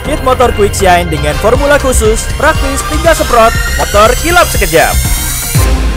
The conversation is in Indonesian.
Kit motor Quick Shine dengan formula khusus, praktis tinggal semprot, motor kilap sekejap.